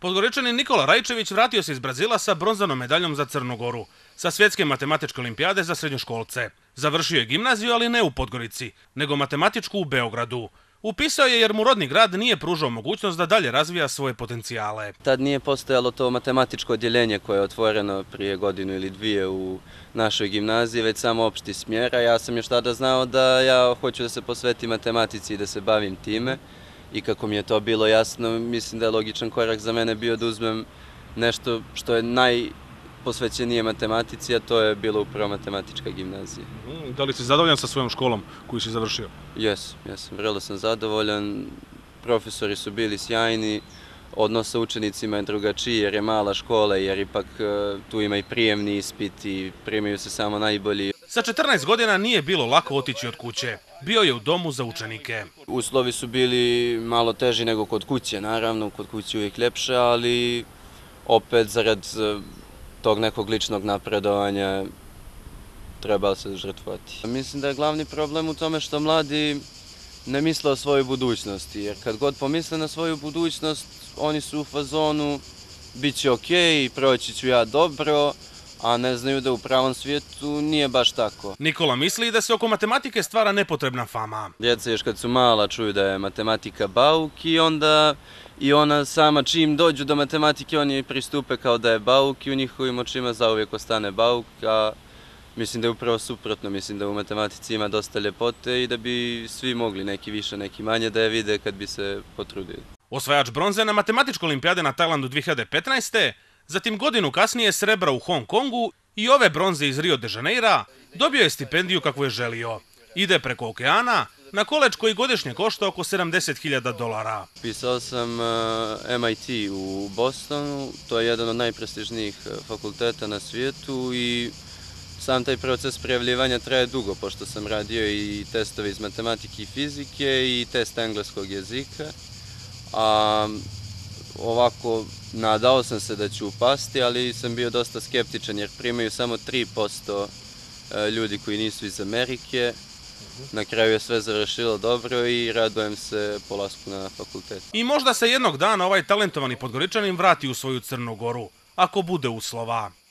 Podgoričanin Nikola Rajčević vratio se iz Brazila sa bronzanom medaljom za Crnu Goru, sa svjetske matematičke olimpijade za srednjoškolce. Završio je gimnaziju, ali ne u Podgorici, nego matematičku u Beogradu. Upisao je jer mu rodni grad nije pružao mogućnost da dalje razvija svoje potencijale. Tad nije postojalo to matematičko odjeljenje koje je otvoreno prije godinu ili dvije u našoj gimnaziji, već samo opšti smjer. Ja sam još tada znao da ja hoću da se posvetim matematici i da se bavim time. I kako mi je to bilo jasno, mislim da je logičan korak za mene bio da uzmem nešto što je najposvećenije matematici, a to je bilo upravo matematička gimnazija. Da li si zadovoljan sa svojom školom koju si završio? Jesam, vrlo sam zadovoljan. Profesori su bili sjajni, odnos sa učenicima je drugačiji jer je mala škola, jer ipak tu ima i prijemni ispit i primaju se samo najbolji. Sa 14 godina nije bilo lako otići od kuće. Bio je u domu za učenike. Uslovi su bili malo teži nego kod kuće, naravno, kod kuće uvijek ljepše, ali opet zarad tog nekog ličnog napredovanja treba se žrtvovati. Mislim da je glavni problem u tome što mladi ne misle o svojoj budućnosti, jer kad god pomisle na svoju budućnost, oni su u fazonu bit će okej, proći ću ja dobro, a ne znaju da u pravom svijetu nije baš tako. Nikola misli da se oko matematike stvara nepotrebna fama. Djeca još kad su mala čuju da je matematika bauk i ona sama čim dođu do matematike oni pristupe kao da je bauk i u njihovim očima zauvijek ostane bauk, a mislim da je upravo suprotno, mislim da u matematici ima dosta ljepote i da bi svi mogli, neki više, neki manje, da je vide kad bi se potrudili. Osvajač bronze na matematičkoj olimpijade na Tajlandu 2015. Zatim godinu kasnije srebra u Hong Kongu i ove bronze iz Rio de Janeira dobio je stipendiju kakvu je želio. Ide preko okeana na koledž koji godišnje košta oko $70.000. Pisao sam MIT u Bostonu, to je jedan od najprestižnijih fakulteta na svijetu i sam taj proces prijavljivanja traje dugo, pošto sam radio i testove iz matematike i fizike i test engleskog jezika. Ovako, nadao sam se da ću upasti, ali sam bio dosta skeptičan jer primaju samo 3% ljudi koji nisu iz Amerike. Na kraju je sve završilo dobro i radujem se polasku na fakultet. I možda se jednog dana ovaj talentovani Podgoričanin vrati u svoju Crnu Goru, ako bude uslova.